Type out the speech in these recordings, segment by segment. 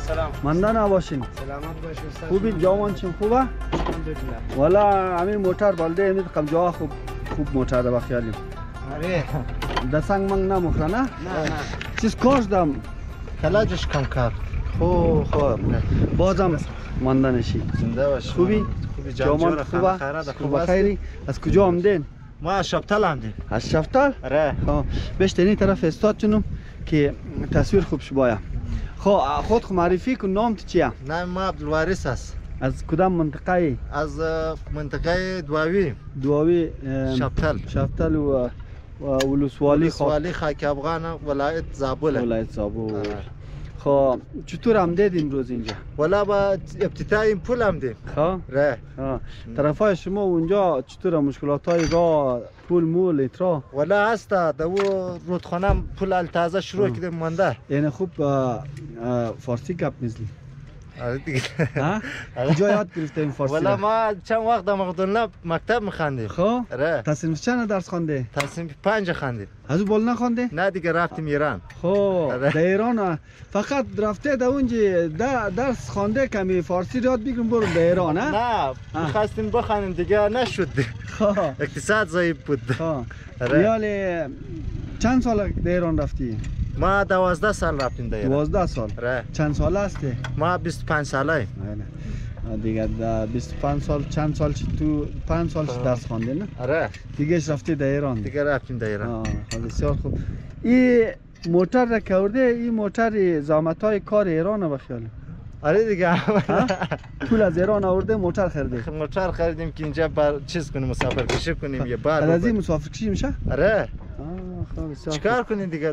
سلام. مندان باشین. سلامت باشین. خوبی جوان چیم خوبه؟ الحمدلله. والا همین موتر بالده امید کم جا خوب موتر ده بخیالیم. آره. دسنگ منگ نمخره نه؟ نه. چیز کاش دم؟ کلاجش کم کار. خوب بازم مندانشی. زنده باش. خوبی؟ جوان خوبه؟ خوبه خیری؟ از کجا آمدین؟ ما از شفتل آمدیم. از شفتل؟ آره. بشتنی طرف استاد چونم که تصویر خوب شبایم. خود معرفی کن نامت چیه؟ نام ما عبدالوارث است. از کدام منطقه ای؟ از منطقه دواوی. دواوی شفتل و ولسوالی خاک افغان ولایت زابل. خب چطور آمدید امروز اینجا؟ والا با ابتدای پول آمدیم. خب طرفای شما اونجا چطور مشکلاتای راه پول مول اترا؟ والا هست دو رودخانه پول تازه شروع کردیم مانده. یعنی خوب فارسی گپ میزنی؟ آره دیگه. کجا یاد گرفتیم فارسی؟ والا ما چند وقت در مقدونلب مکتب میخواندیم. خب آره. تصنیف چند درس خوانده؟ تصنیف 5 خواندیم. از او بال نخوانده؟ نه دیگه رفتیم ایران. خب در ایران فقط رفته در اونجا درس خوانده کمی فارسی یاد بگیریم برو در ایران نه می‌خواستیم بخوانیم دیگه نشد. خب اقتصاد ضعیف بود. میالی چند سال در ایران رفتی؟ ما 12 سال رفتیم در ایران. 12 سال. چند سال هستی؟ ما 25 ساله. دیگه 25 سال چند سال تو 5 سال درس خوانده نه؟ آره. دیگه رفتی در ایران. دیگه رفتیم در ایران. بسیار خوب. این موتر را کرده این موتر زحمت‌های کار ایران به خیال. آره دیگه. پول از ایران آورده موتر خریده. موتر خریدیم که اینجا بر چیز کنیم مسافر کشی کنیم یه بار. از این مسافر کشی میشه؟ آره. خب چیکار کنین دیگه؟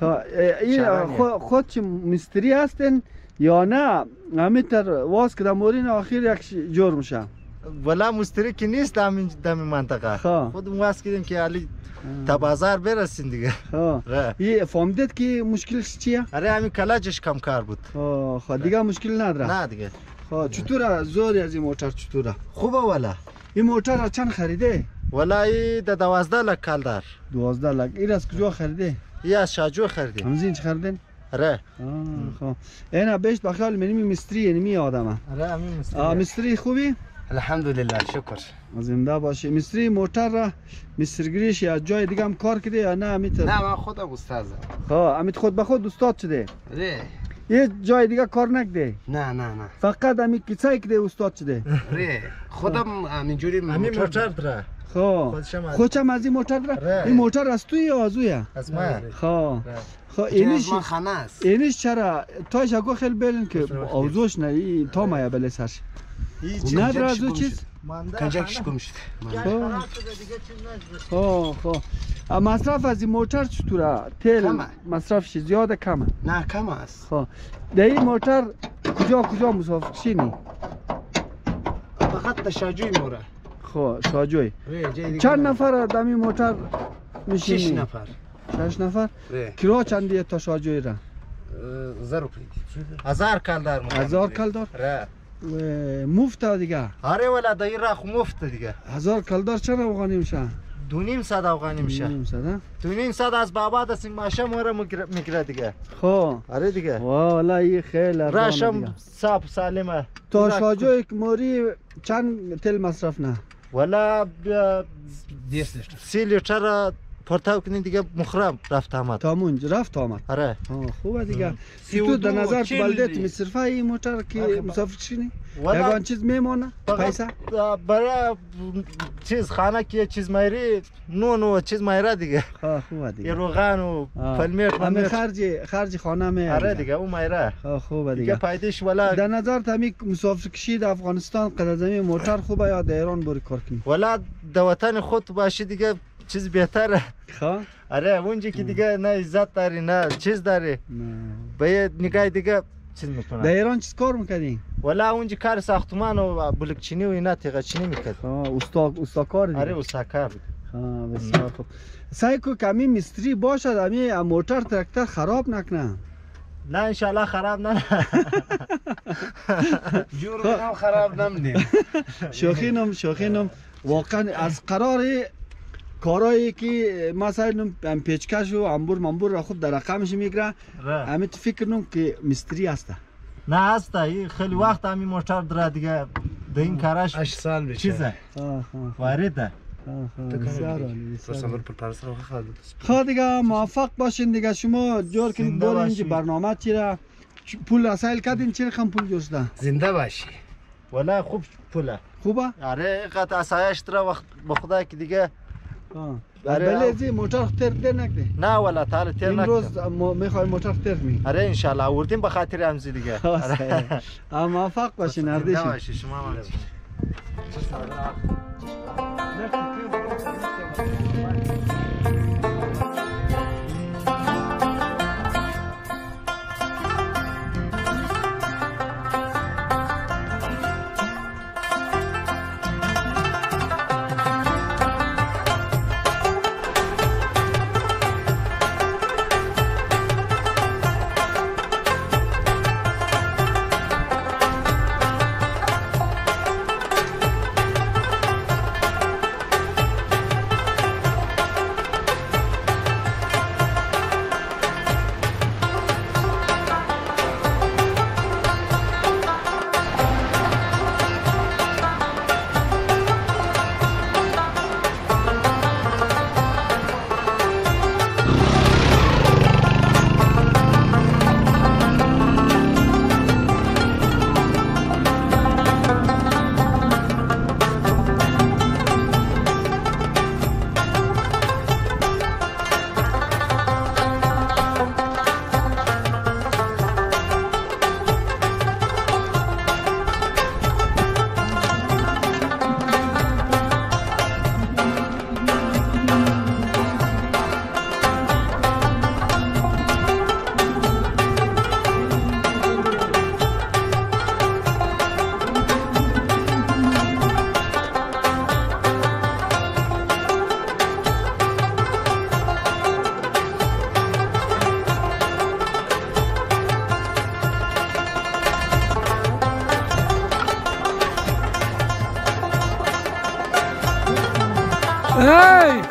خود چه مستری هستین یا نه همینطور واس که در مورین آخر یک جور میشه؟ والا مستری که نیست در منطقه. خودمون واس کردیم که علی تا بازار برسیم دیگه. این فهمیدید که مشکلش چیه؟ آره همین کلاجش کم کار بود. خب دیگه مشکل نداره؟ نه دیگه. چطوره زوری از این موتر چطوره؟ خوبه والا. این موتر را چند خریده؟ والا این 12 لک کال دار. 12 لک. این از کجا خریده؟ این از شاجو خریدیم. همزین چه خریدین؟ آره. خب اینا بیشت بخیال منی مستری یعنی می آدمه. آره همین مستری. مستری خوبی؟ الحمدلله شکر. زنده باشی. مستری موتر را مسترگریش یا جای دیگه هم کار کردی یا نه امیت؟ نه من خودم استادم. امیت خود به خود استاد شده؟ آره. یه جای دیگه کار نکده؟ نه. فقط امی کیسه کده استاد شده؟ آره. خودم همینجوری همین موتر داره. خودشم از این موتر داره؟ این موتر از توی یا از اویه؟ از من. اینش خانه است. اینش چرا تایش اگه خیلی بلن که اوزوش نه تا مایا بله سرش نداره از او چیز؟ کنجکش گمشت. مصرف از این موتر چطوره؟ تیل مصرفش زیاده کمه؟ نه کم است. در این موتر کجا مسافر کشینی؟ فقط تا شاجوی موره. شاجوی. چند نفر در این موتر میشینی؟ 6 نفر. 6 نفر؟ کرا چندیه تا شاجوی را؟ 1000 کال دار. 1000 کال دار؟ مفت دیگه؟ آره ولی در این راه مفت دیگه. 1000 کال دار چند افغانی میشه؟ 2.5 افغانی میشه. 2.5 از بابا دست ماشه موره میگیره دیگه. آره دیگه. والا این خیلی راشم صاف سالمه. تا شاجوی موری چند تل مصرف نه؟ والا 30 لیتر پرتاو کنین دیگه مخرم رفت آمد. تامونج رفت آمد. آره. خوبه دیگه. تو در نظر تو بلدت مصرفه این موتر که مسافر کشینی؟ یگان چیز میمونه؟ پیسه؟ برای چیز خانه که چیز مایری نون چیز مایره دیگه. خوبه دیگه. روغن و پلمیت. همه خرج خانه میاره. آره دیگه اون مایره. خوبه دیگه. پایدش ولا در نظر تمی مسافر کشی در افغانستان قدر زمین موتر خوبه یا در ایران بری کار کنی؟ ولا در وطن خود باشی دیگه چیز بهتره. آره اونجا که دیگه نه عزت داری نه چیز داری. به نگاه دیگه چیز میکنه. در ایران چیز کار میکنی؟ ولا اونجا کار ساختمان و بلوکچینی و اینا تیغه چینی میکرد. استاکار دیگه. آره استاکار. بسیار خوب. سعی کو کمی مستری باشد امی موتر ترکتر خراب نکنه. نه انشالله خراب نه. جور خراب نمیدیم. شوخینم واقعا از قرار کارایی که مثلا پیچکش و انبور را خود در رقمش میگیره. همین فکر کنم که مستری هسته. نه هسته این خیلی وقت همین موتور داره دیگه در این کارش 8 سال میشه چیزه وارده خب دیگه موفق باشین دیگه شما جور کنید دور اینجا برنامه چی را پول رسایل کردین چی رقم پول جوش ده زنده باشی ولی خوب پوله خوبه؟ آره قطع اسایش تره وقت به خدا که دیگه بله زی موتور تر نکده نه ولی تعالی تر نکده این روز میخوای موتور تر می آره انشالله آوردیم به خاطر همزی دیگه موفق باشین اردیشین باشی شما Hey!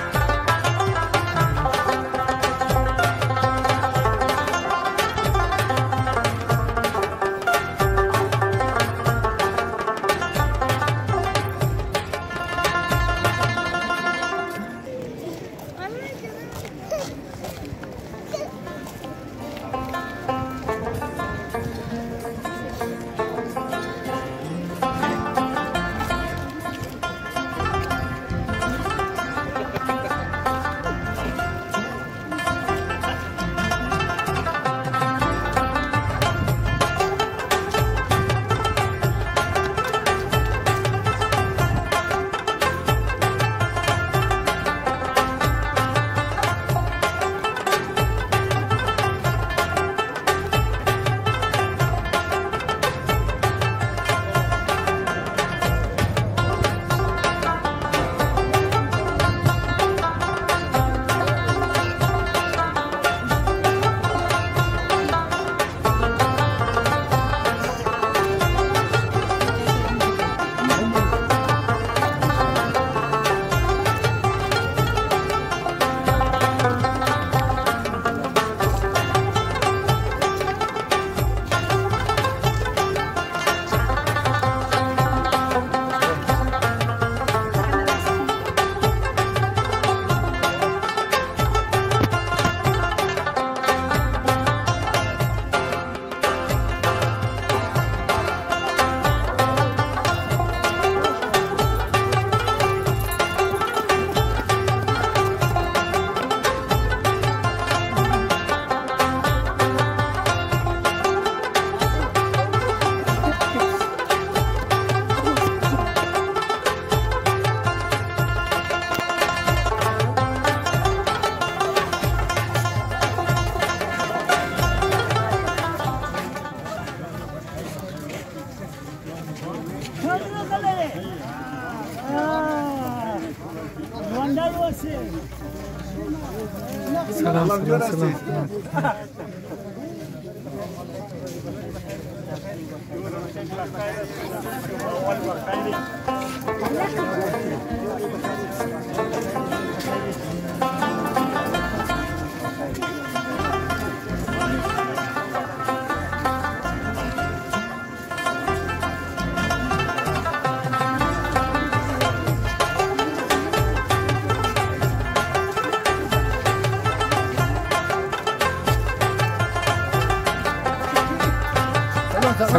سلام.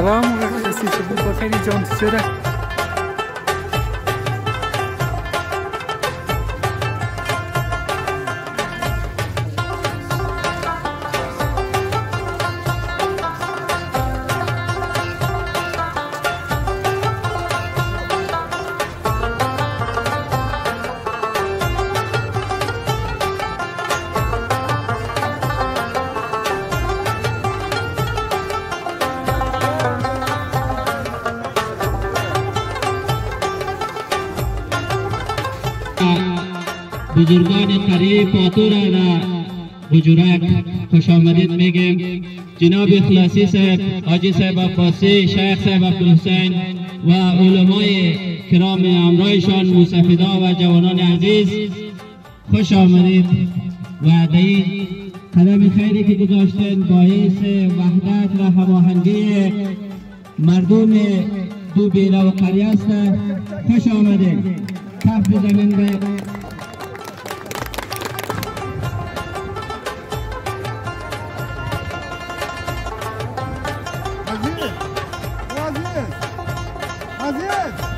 سلام و رسید بود خیلی جان شده. بزرگان قریب پاتورا را حضورت خوش آمدید میگیم. جناب اخلاصی صاحب، حاجی صاحب عباسی، شیخ صاحب عبدالحسین و علمای کرام امرایشان، مستفیدا و جوانان عزیز خوش آمدید و دایی قدم خیری که گذاشتن باعث وحدت و هماهنگی مردم دو بیره و قریه است. خوش آمدید. کف زمین به Aziz! Aziz!